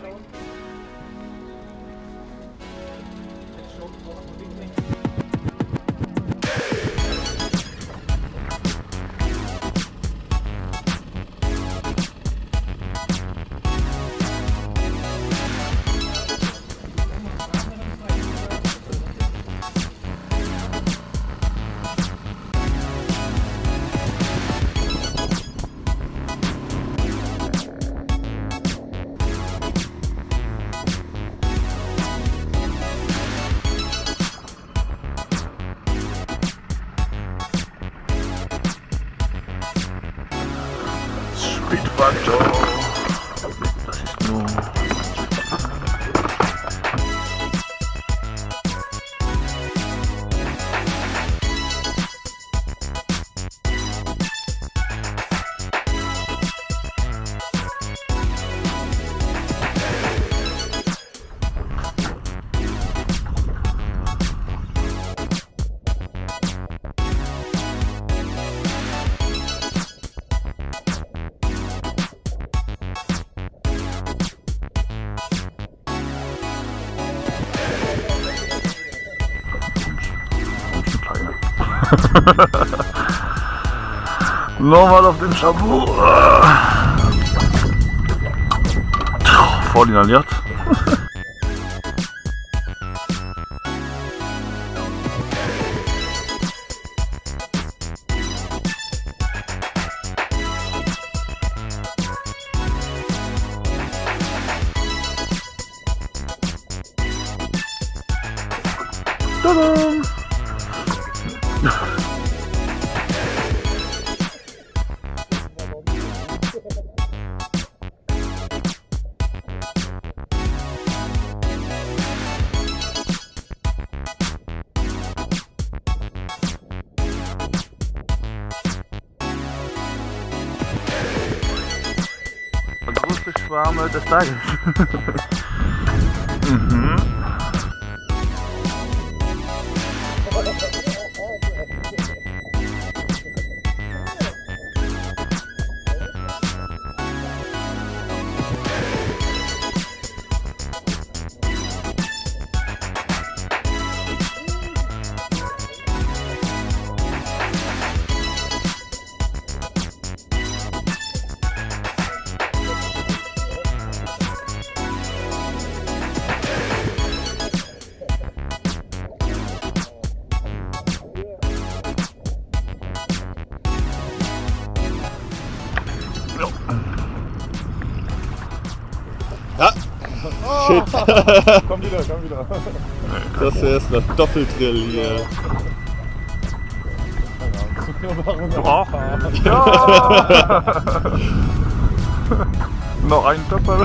Speed Factor. Das ist nur. Nochmal auf den Shabu. Voll inhaliert. Tada! Größte Schwarme des Tages. Mhm. Ja! Oh. Shit! Komm wieder, komm wieder. Das hier ist ein Doppeldrill hier. Oh. Ja. Noch ein Doppel.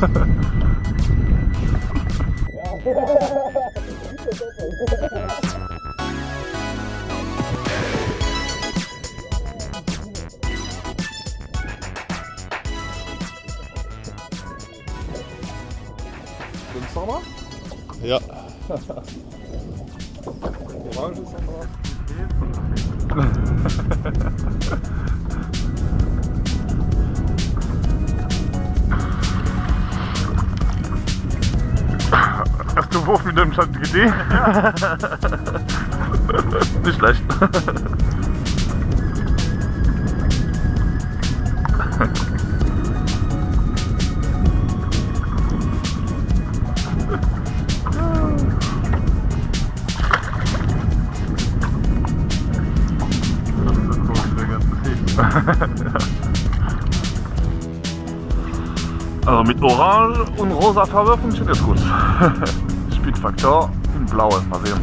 Stimmt's nochmal? Ja. Orange ist nochmal. Erste Wurf mit dem GD. Nicht schlecht. Also mit Orange und rosa Farbe funktioniert das gut. Speedfaktor in Blau, mal sehen.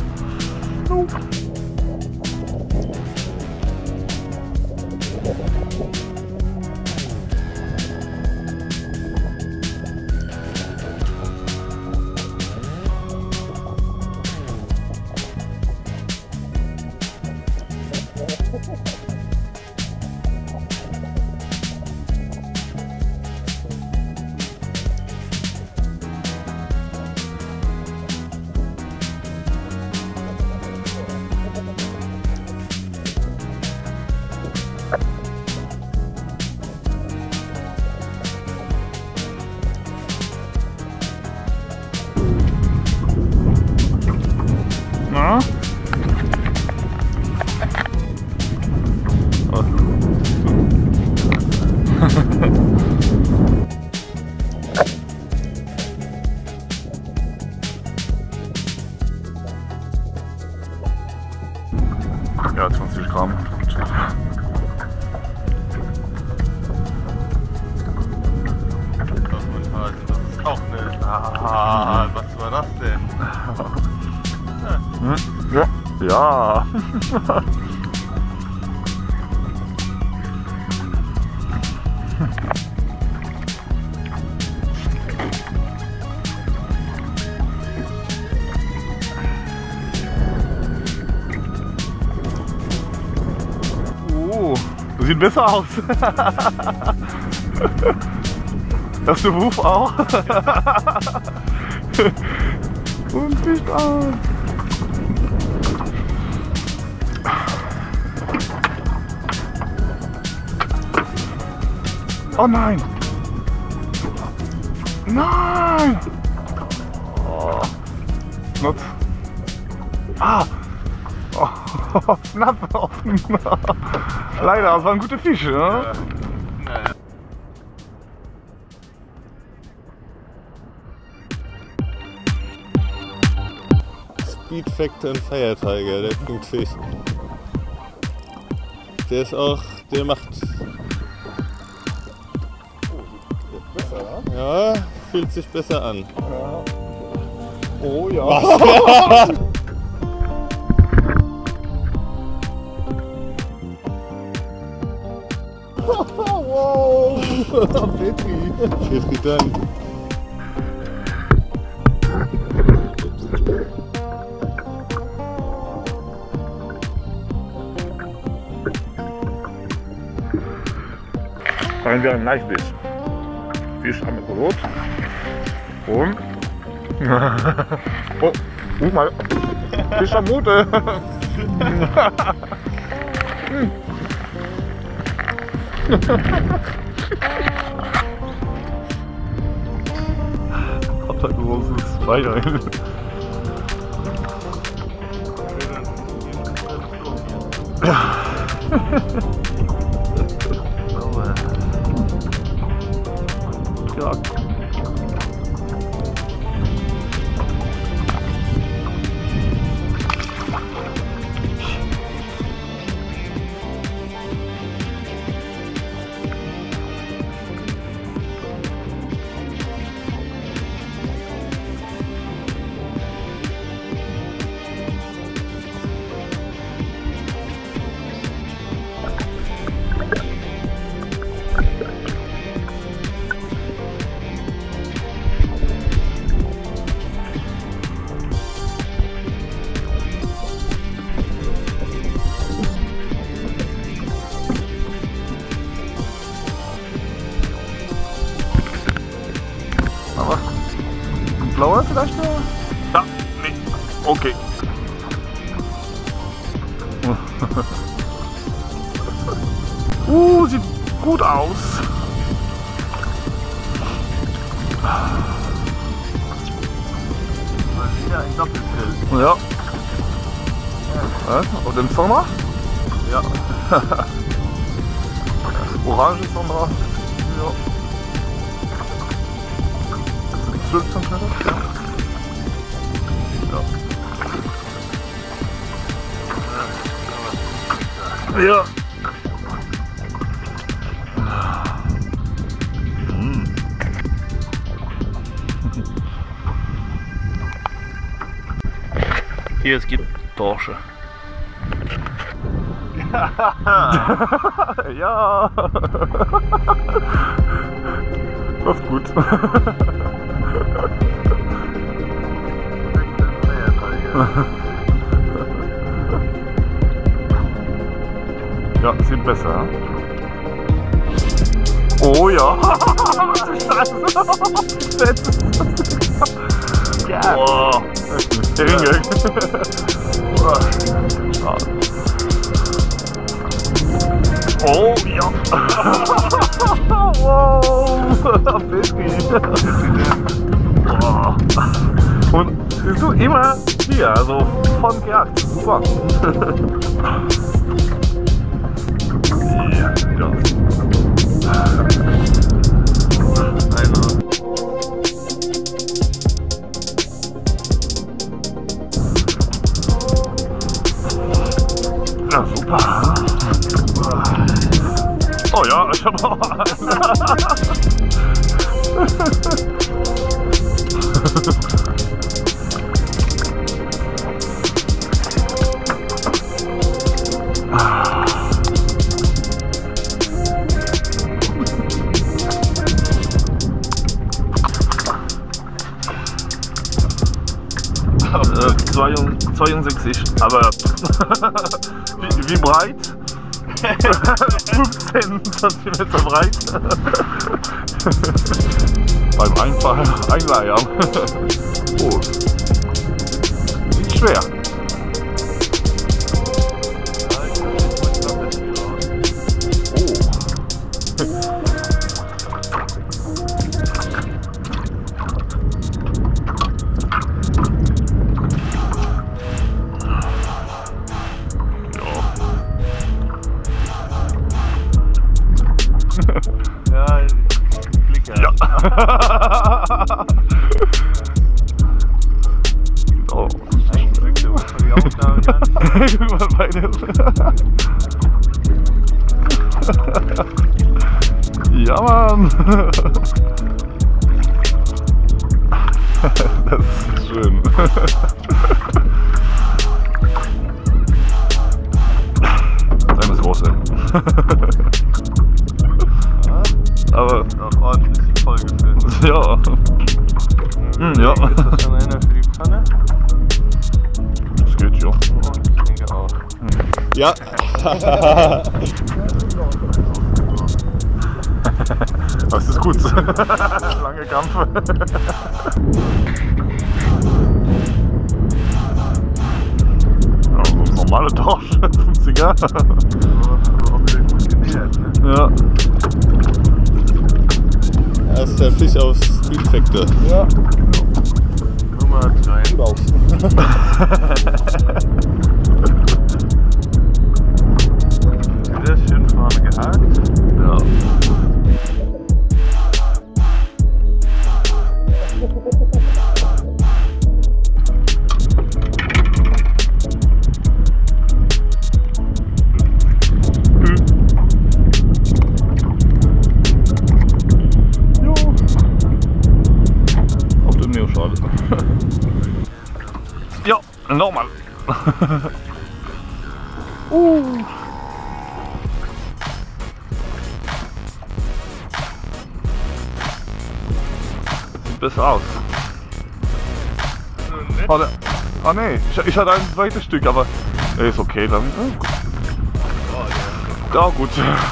Ah, was war das denn? Ja. Ja. Sieht besser aus. Erste Wurf auch. Und nicht an. Oh nein! Nein! Oh. Not. Ah! Oh, knapp offen. Leider, das waren gute Fische, ne? Ja. Speed Factor und Fire Tiger, der bringt Fisch. Der ist auch, der macht. Besser, Ja, fühlt sich besser an. ja? Oh ja. Wow! Petri! Petri dann. Fangen wir an Live-Biss. Fisch am Ekolot. Und. Oh, mal. Fisch am Mute. Hab da großes Feiern. Ja. Aber ein blauer vielleicht noch? Ja, nee. Okay. Sieht gut aus. Mal wieder ein Doppelfilm. Ja. Auf dem Sommer? Ja. Orange Sommer. Ja. 12 cm? Ja. Ja. Hier, es gibt Dorsche. Ja. Läuft gut. Ja, sieht besser. Oh ja. Ja. Wow. Der Ringe. Oh ja. Wow. Petri. Wow. Und siehst du immer hier, also von gejagt. Super. Ja, wieder. Ja, super. Oh ja, ich hab noch einen. äh, 62, aber wie breit? 15 cm breit. Beim Einleiern. Oh. Nicht schwer. Ja, Klicker. Ja. Oh. Ein Glück, der muss die Aufnahme gar nicht. Guck mal, Beine. Ja, Mann. Das ist schön. Nein, das große. Aber Auch ordentlich vollgefüllt. ja. Ja. Ist das schon einer für die Pfanne? Das geht ja. Oh, ich denke auch. Ja. Das ist gut. Lange Kampf. Also normale Dorsch, 50er. Aber auch wieder gut genährt, ne? Ja. Das ist der Fisch aus Speed Factor. Ja. Nummer 3. Gut aus. Der ist schön vorne gehakt. Ja. Auf dem Neoschale. Ja, nochmal. Sieht besser aus. Ah nee, ich hatte ein zweites Stück, aber ist okay dann. Ja gut.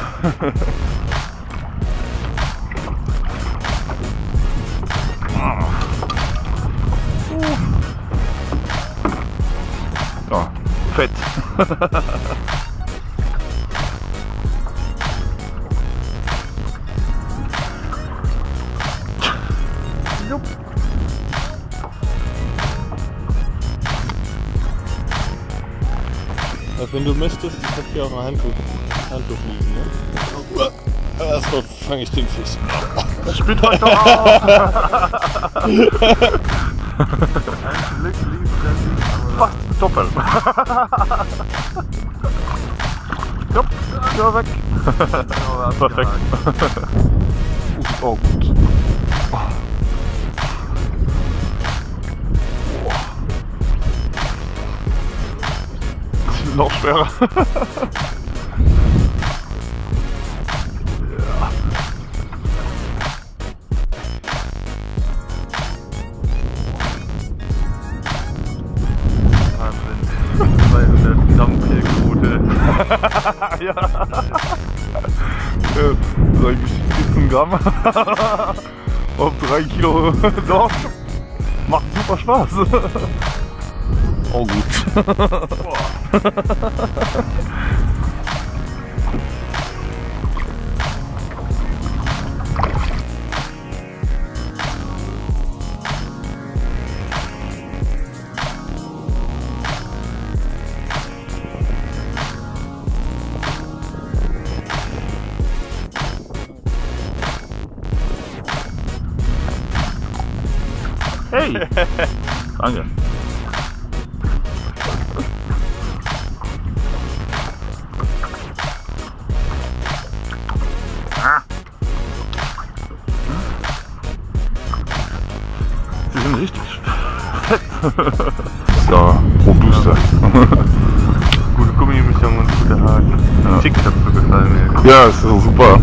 Ja, fett. Also wenn du möchtest, ich habe hier auch ein Handtuch liegen. Ne? Erstmal fange ich den Fisch. Spielt euch doch auf! Ein Glück lief das nicht, aber Fast doppelt. Jupp, ja weg. Perfekt. Oh gut. Noch schwerer. Wahnsinn. 200 Gramm Pilzquote. Ja. Sag ich 14 Gramm. Auf 3 Kilo Dorsch. Macht super Spaß. Oh gut. Hey! Danke. sind richtig fett. So, robuster. Gute Gummimischung und gute Haken. Ja. Schick hat so gefallen mir. Ja, ist so super.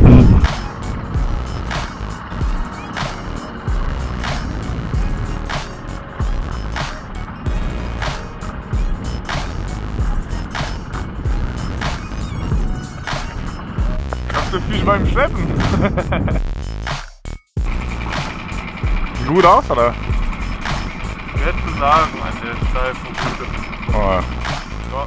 Hast du viel beim Schleppen? Gut aus, oder? Schwer zu sagen, an der steifen Route. Oh. Ja.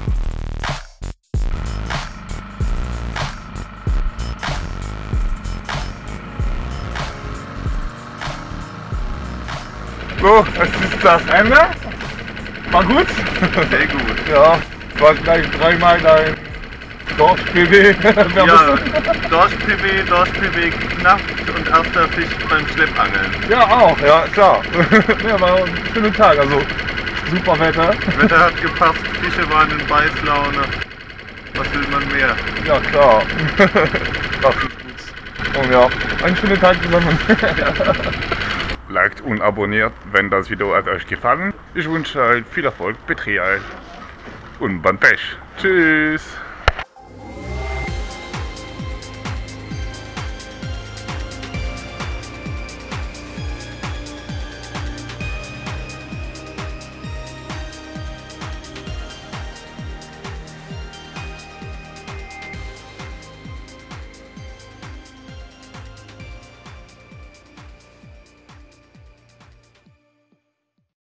So, es ist das Ende. War gut? Sehr gut. Ja, war gleich dreimal dein Dorf-PW. Ja, Dorsch-PW knapp und erster Fisch beim Schleppangeln. Ja, auch, ja, klar. Ja, war ein schöner Tag, also super Wetter. Wetter hat gepasst, Fische waren in Beißlaune. Was will man mehr? Ja, klar. Das ist gut. Und ja, ein schöner Tag zusammen. Liked und abonniert, wenn das Video hat euch gefallen. Ich wünsche euch viel Erfolg, Betrieb und beim Pech. Tschüss.